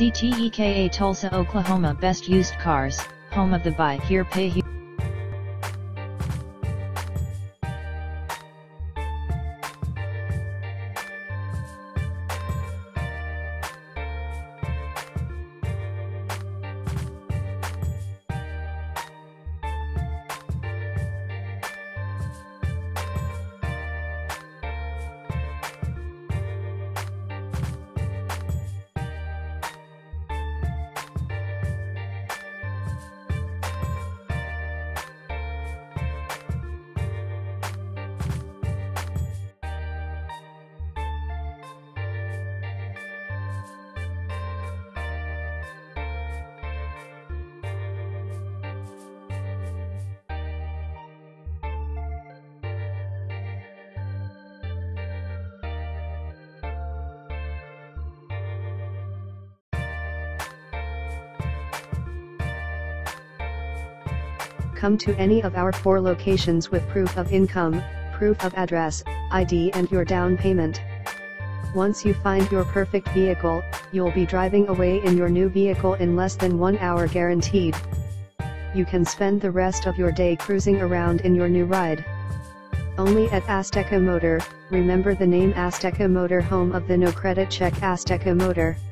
CTEKA Tulsa, Oklahoma. Best used cars, home of the buy here pay here. Come to any of our 4 locations with proof of income, proof of address, ID and your down payment. Once you find your perfect vehicle, you'll be driving away in your new vehicle in less than 1 hour guaranteed. You can spend the rest of your day cruising around in your new ride. Only at Azteca Motor. Remember the name Azteca Motor, home of the no credit check. Azteca Motor.